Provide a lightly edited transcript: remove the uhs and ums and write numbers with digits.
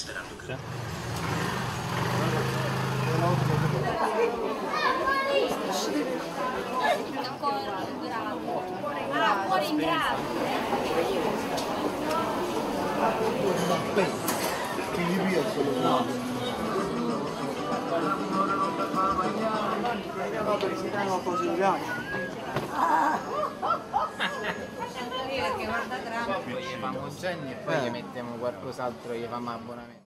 sperando che... Ancora in grado. Ah, fuori in grado. Che gli piace? No. Perché guarda Trump, gli famo Genni e poi gli mettiamo qualcos'altro, gli famo abbonamento.